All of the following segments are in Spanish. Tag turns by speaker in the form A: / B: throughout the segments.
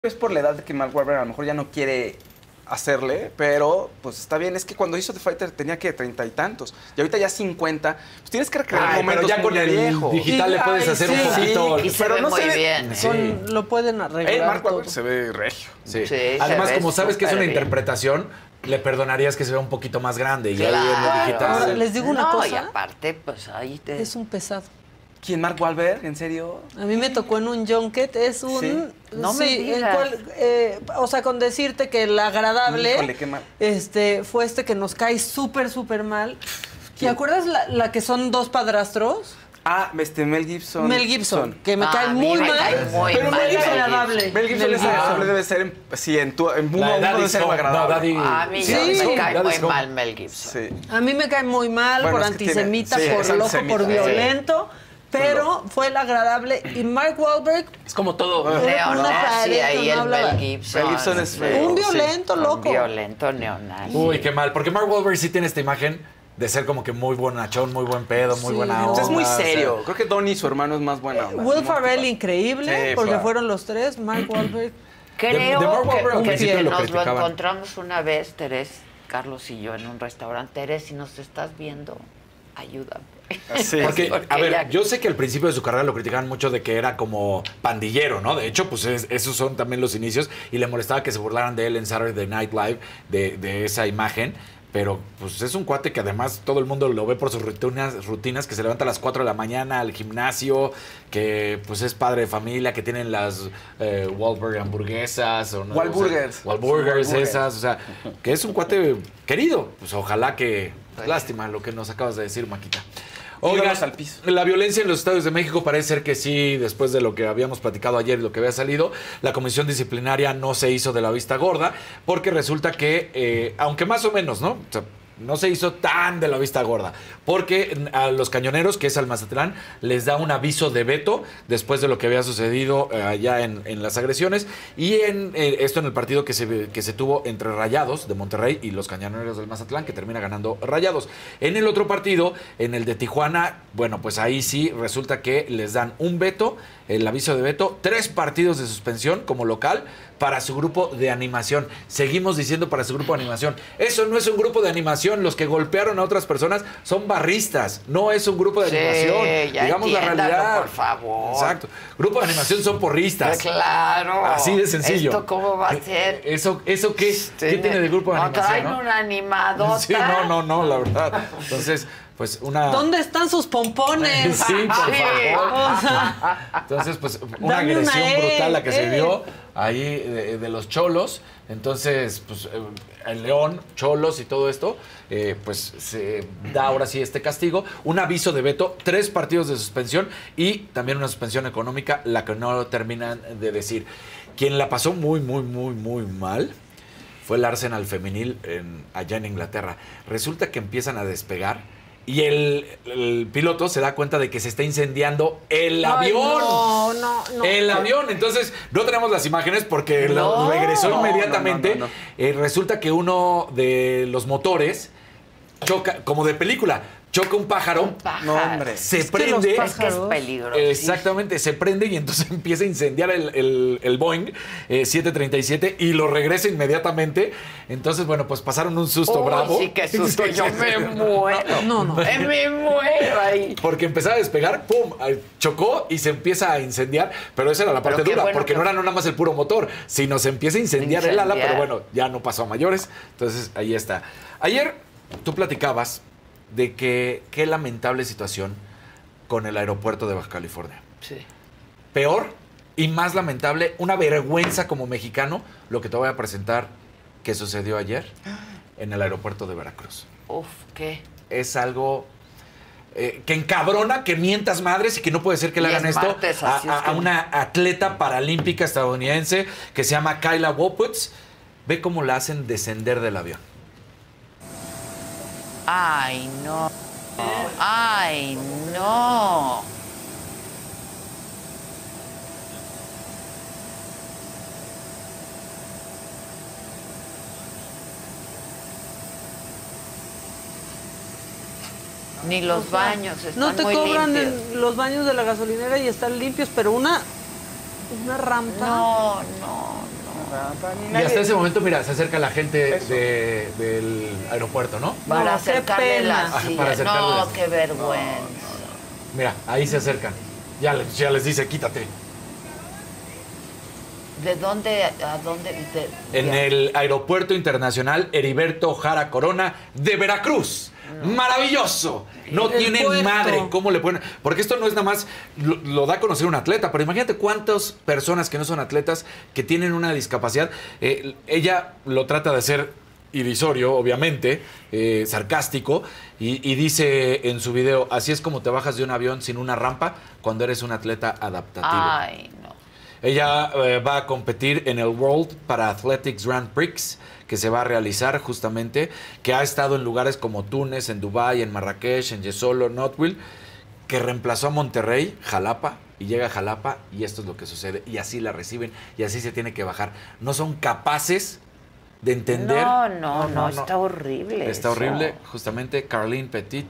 A: es por la edad de que Mark Wahlberg a lo mejor ya no quiere hacerle, pero pues está bien. Es que cuando hizo The Fighter tenía que 30 y tantos. Y ahorita ya 50. Pues tienes que recrear momentos
B: pero ya con el
A: viejo.
B: digital le puedes hacer un poquito.
C: Y se ve muy bien.
D: Lo pueden arreglar.
A: Mark Wahlberg se ve regio.
B: Sí.
C: Sí,
B: Además, como sabes que es una
C: bien.
B: interpretación, le perdonarías que se vea un poquito más grande. Y
C: Claro.
B: ahí en el digital.
D: Ahora, les digo una cosa.
C: Y aparte, pues ahí te...
D: Es un pesado.
A: ¿Quién? ¿Mark Wahlberg? ¿En serio?
D: A mí me tocó en un junket, es un...
A: Sí.
C: No me
D: en
C: digas.
D: o sea, con decirte que el agradable
A: Híjole, qué mal.
D: fue que nos cae súper mal. ¿Te acuerdas la que son dos padrastros?
A: Ah, Mel Gibson.
D: Mel Gibson, que me cae
C: a mí
D: muy
C: me
D: mal.
C: cae muy
D: pero
C: mal
D: Mel Gibson
C: Mel
D: es agradable.
A: Mel Gibson es agradable, debe ser en uno
B: La
A: debe
B: Daddy's
A: ser
B: Home.
A: agradable.
B: No, Daddy.
C: A mí
D: Sí.
C: me cae muy
B: Daddy's Home.
C: mal Mel Gibson.
A: Sí.
D: A mí me cae muy mal
A: Bueno,
D: por
A: es que tiene-
D: antisemita,
A: sí,
D: por
A: es
D: loco,
A: antisemita,
D: por
A: sí.
D: violento. Pero fue el agradable. Y Mark Wahlberg,
A: Es como todo.
C: Neonazi, ahí
D: no
C: el
D: hablaba.
C: Mel Gibson.
A: Mel Gibson es feo.
D: un violento,
C: Un
D: loco.
C: violento neonazi.
B: Uy, qué mal. Porque Mark Wahlberg sí tiene esta imagen de ser como que muy bonachón, muy buen pedo, muy
D: Sí,
B: buena
D: no.
B: onda.
A: Es muy
B: o sea,
A: serio. Creo que Donnie, su hermano, es más buena onda.
D: Will Ferrell, increíble,
A: Sí,
D: porque
A: claro.
D: fueron los tres. Mark Wahlberg.
C: Creo
B: de Mark Wahlberg al
C: que
B: principio lo
C: nos lo
B: criticaban.
C: encontramos una vez, Terés, Carlos y yo, en un restaurante. Terés, si nos estás viendo, ayúdame.
A: Sí.
B: Porque, a ver,
C: ya-
B: yo sé que al principio de su carrera lo criticaban mucho de que era como pandillero, ¿no? De hecho, pues esos son también los inicios y le molestaba que se burlaran de él en Saturday Night Live de esa imagen. Pero pues es un cuate que además todo el mundo lo ve por sus rutinas, que se levanta a las 4 de la mañana al gimnasio, que pues es padre de familia, que tienen las Wahlberg hamburguesas o no.
A: Wahlburgers.
B: O sea, Wahlburgers
A: Wahlburgers.
B: esas, o sea, que es un cuate querido. Pues ojalá que... Lástima lo que nos acabas de decir, Maquita. Oigan,
A: Íbamos al piso.
B: la violencia en los estados de México parece ser que sí, después de lo que habíamos platicado ayer y lo que había salido, la comisión disciplinaria no se hizo de la vista gorda, porque resulta que, aunque más o menos, ¿no? O sea, no se hizo tan de la vista gorda, porque a los Cañoneros, que es al Mazatlán, les da un aviso de veto después de lo que había sucedido allá en las agresiones, y esto en el partido que se tuvo entre Rayados de Monterrey y los Cañoneros del Mazatlán, que termina ganando Rayados. En el otro partido, en el de Tijuana, bueno, pues ahí sí resulta que les dan un veto, el aviso de veto, 3 partidos de suspensión como local para su grupo de animación. Seguimos diciendo para su grupo de animación. Eso no es un grupo de animación. Los que golpearon a otras personas son barristas. No es un grupo de animación.
C: ya
B: Digamos la
C: entiéndalo,
B: realidad.
C: por favor.
B: Exacto. Grupo de animación son porristas.
C: Claro.
B: Así de sencillo.
C: ¿Esto cómo va a ser?
B: ¿Eso qué? ¿Qué tiene de grupo de
C: no,
B: animación?
C: traen una animadota.
B: Sí, no, la verdad. Entonces, pues una...
D: ¿Dónde están sus pompones?
B: Sí, por favor.
D: O sea,
B: Entonces, pues una
D: Dame una
B: agresión brutal la que se
D: E.
B: vio ahí de los cholos. Entonces, pues el León, cholos y todo esto, pues se da ahora sí este castigo. Un aviso de veto, 3 partidos de suspensión y también una suspensión económica, la que no terminan de decir. Quien la pasó muy mal fue el Arsenal femenil allá en Inglaterra. Resulta que empiezan a despegar y el piloto se da cuenta de que se está incendiando el
D: Ay,
B: avión.
D: no.
B: El avión. Entonces, no tenemos las imágenes porque lo regresó inmediatamente.
A: no.
B: Resulta que uno de los motores choca, como de película, choca un pájaro.
A: No, hombre.
B: Se
D: Es que
B: prende.
D: los
C: Es que es peligroso.
B: Exactamente, se prende y entonces empieza a incendiar el Boeing 737 y lo regresa inmediatamente. Entonces, bueno, pues pasaron un susto bravo.
C: Sí, qué susto. Yo me muero.
D: No.
C: Me muero ahí.
B: Porque empezaba a despegar, ¡pum! Chocó y se empieza a incendiar. Pero esa era la parte
C: Pero qué
B: dura,
C: bueno
B: porque
C: que-
B: no era nada más el puro motor, sino se empieza a incendiar el ala, pero bueno, ya no pasó a mayores. Entonces, ahí está. Ayer tú platicabas de que qué lamentable situación con el aeropuerto de Baja California.
C: Sí.
B: Peor y más lamentable, una vergüenza como mexicano, lo que te voy a presentar que sucedió ayer en el aeropuerto de Veracruz.
C: Uf, ¿qué?
B: Es algo que encabrona, que mientas madres y que no puede ser que le
C: Y
B: hagan
C: es
B: esto
C: martes, así es
B: a
C: que-
B: una atleta paralímpica estadounidense que se llama Kyla Woputz. Ve cómo la hacen descender del avión.
C: Ay, no. Ay, no. Ni los baños están
D: No te
C: muy
D: cobran
C: limpios.
D: en los baños de la gasolinera y están limpios, pero una rampa.
C: No.
B: Y hasta ese momento, mira, se acerca la gente del aeropuerto, ¿no?
C: Para
D: No, qué
C: acercarle
D: pena.
C: la
B: Ajá,
C: silla.
B: para acercarle
C: No,
B: la-
C: qué vergüenza.
B: Mira, ahí se acercan. Ya les dice, quítate.
C: ¿De dónde a dónde?
B: En el Aeropuerto Internacional Heriberto Jara Corona de Veracruz. ¡Maravilloso! No
D: El
B: tienen
D: puerto.
B: madre cómo le ponen. Porque esto no es nada más, lo da a conocer un atleta, pero imagínate cuántas personas que no son atletas que tienen una discapacidad. Ella lo trata de hacer irrisorio, obviamente, sarcástico, y dice en su video, así es como te bajas de un avión sin una rampa cuando eres un atleta adaptativo.
C: Ay, no.
B: Ella va a competir en el World Para-Athletics Grand Prix, que se va a realizar justamente, que ha estado en lugares como Túnez, en Dubái, en Marrakech, en Yesolo, Knoxville, que reemplazó a Monterrey, Jalapa, y llega a Jalapa y esto es lo que sucede. Y así la reciben y así se tiene que bajar. No son capaces de entender.
C: No, está horrible.
B: Está
C: eso.
B: horrible, justamente. Carlene Petit.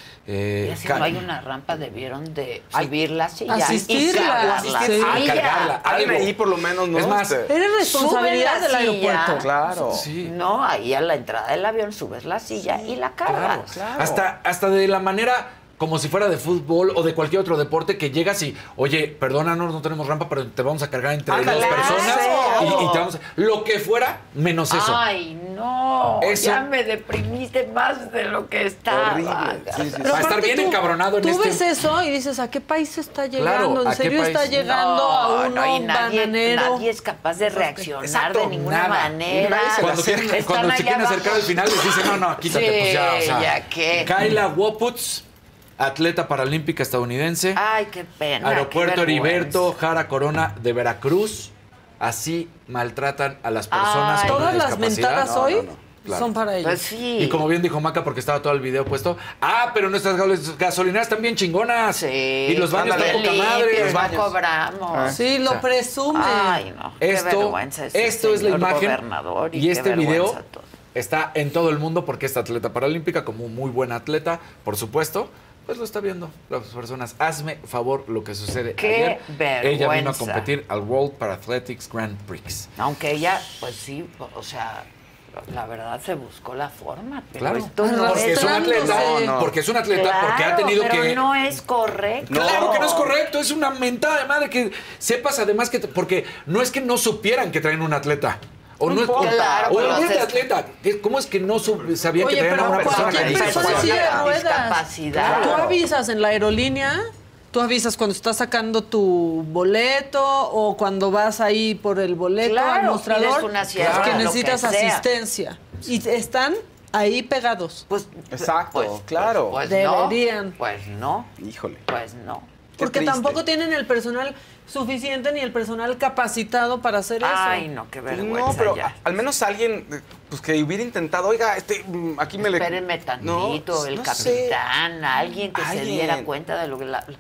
C: Y así no hay una rampa, debieron de subir la silla.
D: Asistirla.
C: Y cargar la
D: Sí.
C: silla.
B: Cargarla.
A: Alguien
B: Algo.
A: ahí por lo menos, ¿no?
B: Es más,
D: Eres responsabilidad
C: Sube la
D: del
C: silla.
D: aeropuerto.
A: Claro.
B: Sí.
C: No, ahí a la entrada del avión subes la silla y la cargas.
A: Claro.
B: Hasta de la manera como si fuera de fútbol o de cualquier otro deporte que llegas y, oye, perdónanos, no tenemos rampa, pero te vamos a cargar entre
A: Ándale,
B: dos personas
C: claro.
B: y te vamos a... Lo que fuera, menos eso.
C: Ay, no.
B: Eso-
C: Ya me deprimiste más de lo que estaba.
A: Horrible. Sí, sí, sí.
D: Pero
B: Va a estar
D: aparte
B: bien encabronado en
D: tú
B: este-
D: ves eso y dices, ¿a qué país se está
B: Claro,
D: llegando?
B: ¿a
D: ¿En
B: qué
D: serio
B: país?
D: está llegando a uno
C: y nadie,
D: bananero?
C: nadie es capaz de reaccionar
A: Exacto,
C: de ninguna
B: nada.
C: manera.
A: Nadie se la
B: Cuando,
A: acerca.
B: quieren-
C: Están
B: cuando se
C: allá
B: quieren acercar
C: abajo.
B: al final les dicen, no, quítate,
C: Sí,
B: pues ya, o sea.
C: ya qué.
B: Kyla Woputz, atleta paralímpica estadounidense.
C: Ay, qué pena.
B: Aeropuerto
C: qué vergüenza.
B: Heriberto Jara Corona de Veracruz. Así maltratan a las personas
C: Ay.
B: con
D: Todas las
B: discapacidad.
D: mentadas hoy
B: Claro.
D: son para ellos.
C: Pues sí.
B: Y como bien dijo Maca, porque estaba todo el video puesto, pero nuestras gasolineras están bien chingonas.
C: Sí.
B: Y los baños
A: Ándale.
B: están poca
C: Limpios,
B: madre.
A: Los
C: no
A: baños.
C: cobramos.
D: Sí, lo
B: O sea,
D: presumen.
C: Ay, no. Qué vergüenza ese
B: esto es la
C: señor
B: imagen.
C: gobernador
B: Y
C: qué
B: este video
C: vergüenza todo.
B: está en todo el mundo porque esta atleta paralímpica, como muy buena atleta, por supuesto, pues lo está viendo las personas. Hazme favor lo que sucede
C: Qué
B: ayer. Ella vino a
C: vergüenza.
B: competir al World Para-Athletics Grand Prix.
C: Aunque ella, pues sí, o sea, la verdad se buscó la forma. Pero
B: Claro,
C: esto no
B: porque es un atleta,
A: No.
B: porque es un atleta, porque ha
C: Claro,
B: tenido
C: pero
B: que...
C: no es correcto.
B: Claro que no es correcto, es una mentada de madre que sepas además que... Porque no es que no supieran que traen un atleta. O no,
C: importa, claro,
B: o
C: pero
B: olvídate de
C: es-
B: atleta. ¿Cómo es que no sabían que
D: Oye,
B: traían a
D: pero
B: una persona
D: cualquier
B: con
D: persona en
B: discapacidad?
D: silla de ruedas.
C: Discapacidad.
D: Tú avisas en la aerolínea, tú avisas cuando estás sacando tu boleto o cuando vas ahí por el boleto
C: Claro,
D: al
C: pides
D: mostrador
C: una sierra,
D: que
C: lo que
D: necesitas
C: sea.
D: asistencia. Y están ahí pegados.
C: Pues,
A: Exacto, claro.
C: Pues
D: Deberían.
C: no. Pues no.
A: Híjole.
C: Pues no.
D: Porque
A: triste.
D: tampoco tienen el personal suficiente ni el personal capacitado para hacer eso.
C: Ay, no, qué vergüenza
A: No, pero
C: ya.
A: al menos alguien pues que hubiera intentado, oiga, aquí me le...
C: Espérenme tantito,
A: No,
C: el
A: no sé.
C: capitán, alguien que se
A: Alguien.
C: diera cuenta de lo que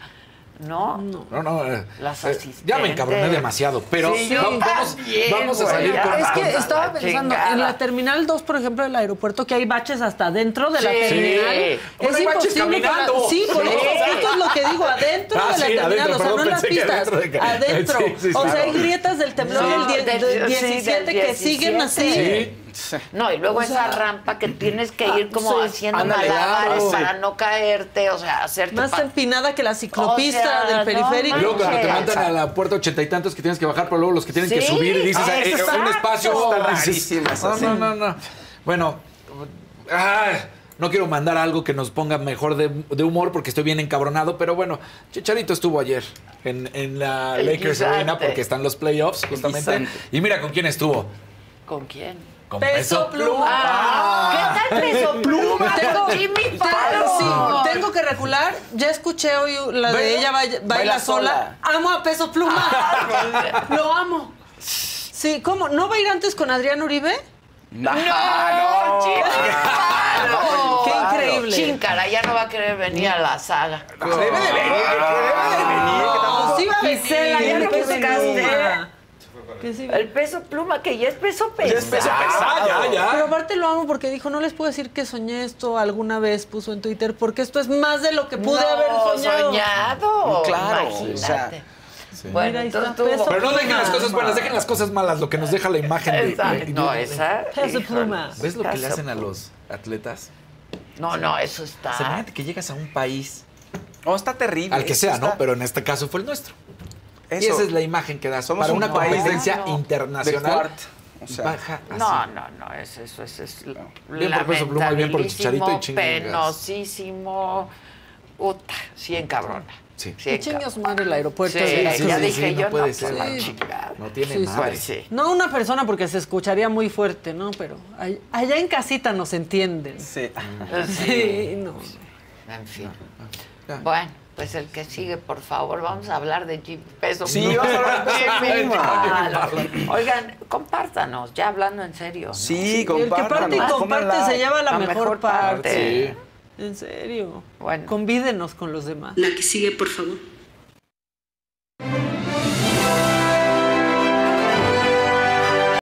C: No.
B: No,
C: Las
B: ya me encabroné
C: asistentes.
B: demasiado, pero
C: Sí, yo
B: vamos a
C: güey,
B: salir
C: ya.
B: con...
D: Es que
C: Vamos a
D: estaba
C: la
D: pensando,
C: chingada.
D: en la Terminal 2, por ejemplo, del aeropuerto, que hay baches hasta adentro de la
C: Sí.
D: terminal.
B: Hombre, hay baches caminando.
D: Sí, por
C: Sí.
D: eso, esto es lo que digo, adentro
B: Ah,
D: de la
B: sí,
D: terminal,
B: adentro,
D: o sea,
B: perdón,
D: no en las
B: pensé que
D: pistas,
B: adentro de-
D: adentro.
B: Sí, sí,
D: O sea,
B: claro.
D: hay grietas del temblor
C: No,
D: del
C: del
D: 17 que
C: 17.
D: siguen así.
B: Sí.
C: No, y luego
D: O sea,
C: esa rampa que tienes que ir como
D: sí.
C: haciendo
A: Ándale,
C: malabares
A: claro.
C: para no caerte, o sea, hacerte...
D: Más empinada que la ciclopista
C: O sea,
D: del
C: no
D: periférico.
B: Y luego cuando te
C: manches.
B: mandan a la puerta 80 y tantos que tienes que bajar, pero luego los que tienen que
C: Sí,
B: subir y dices,
C: exacto.
B: un espacio...
A: Está
B: dices,
A: rarísimo eso, sí.
B: No. Bueno, no quiero mandar algo que nos ponga mejor de humor porque estoy bien encabronado, pero bueno, Chicharito estuvo ayer en la
C: El
B: Lakers
C: guisante.
B: Arena porque están los playoffs justamente.
A: guisante.
B: Y mira con quién estuvo.
C: ¿Con quién?
B: Con
D: Peso Pluma.
C: ¿Qué tal Peso Pluma?
D: Tengo,
C: Jimmy Fallon.
D: sí, tengo que recular. Ya escuché hoy la de ella baila sola. Amo a Peso Pluma. Lo amo. Sí, ¿cómo? ¿No va a ir antes con Adrián Uribe?
C: No, Jimmy Fallon.
D: Qué increíble.
C: Chincara, ya no va a querer venir a la saga.
A: Debe de venir, que debe de venir, que tampoco...
D: Sí va a venir.
C: Gisela, ya lo
D: que
C: buscaste.
D: venir. Que sí.
C: El Peso Pluma, que ya es peso pesado.
A: Ya es peso pesado.
B: ya.
D: Pero aparte lo amo porque dijo, no les puedo decir que soñé esto alguna vez, puso en Twitter, porque esto es más de lo que pude haber soñado.
C: soñado.
A: Claro,
C: Imagínate.
A: o sea,
C: Bueno,
D: Mira, ahí está,
C: entonces
D: Peso
B: Pero no dejen
D: Pluma.
B: las cosas buenas, dejen las cosas malas, lo que nos deja la imagen de...
C: Exacto. No, esa.
D: Peso
C: híjole.
D: Pluma.
B: ¿Ves lo que le
C: Peso
B: hacen a
C: Pluma.
B: los atletas?
C: No, eso
B: O sea,
C: está.
B: imagínate que llegas a un país,
A: Oh, está terrible.
B: al que sea,
A: Está-
B: ¿no? Pero en este caso fue el nuestro. Y
A: Eso.
B: esa es la imagen que das
A: Somos
B: para
A: un
B: una
A: país
B: competencia
C: de-
B: internacional.
A: de cuart. O sea,
B: baja así.
C: No, eso es
B: Bien por Peso Pluma y bien por el Chicharito y chingas.
C: penosísimo. Puta, sí encabrona.
B: Sí.
D: Que chingue a su madre el aeropuerto.
C: Sí,
D: de-
C: ya
B: sí,
C: dije
B: sí,
C: yo,
B: no puede
C: no,
B: ser.
C: por la
D: Sí.
C: chingada.
B: No tiene
D: Sí, sí.
B: madre.
C: Pues sí.
D: No una persona porque se escucharía muy fuerte, ¿no? Pero allá en casita nos entienden.
A: Sí.
D: Sí, no.
C: En fin.
B: Ya.
C: Bueno, pues el que sigue, por favor, vamos a hablar de Peso
A: Sí,
C: Pluma.
A: vamos a hablar de Peso Pluma.
C: Claro. Oigan, compártanos, ya hablando en serio. ¿no?
A: Sí,
D: El que parte y
A: compártanos,
D: comparte
A: pónganla.
D: se lleva la
C: La
D: mejor
C: mejor
D: parte.
C: parte.
D: En serio.
C: Bueno.
D: Convídenos con los demás.
E: La que sigue, por favor.